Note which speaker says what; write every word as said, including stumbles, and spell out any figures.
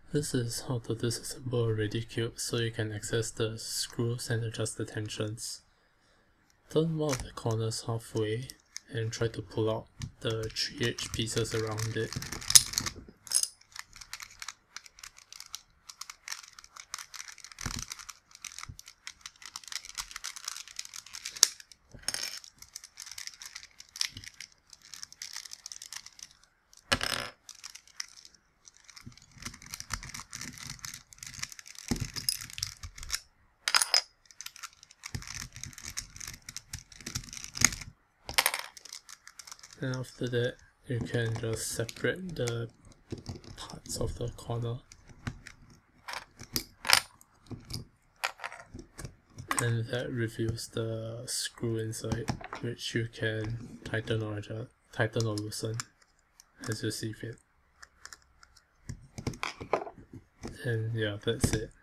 Speaker 1: This is how to disassemble a Redi Cube so you can access the screws and adjust the tensions. Turn one of the corners halfway and try to pull out the three H pieces around it. And after that, you can just separate the parts of the corner. And that reveals the screw inside, which you can tighten or adjust, tighten or loosen as you see fit. And yeah, that's it.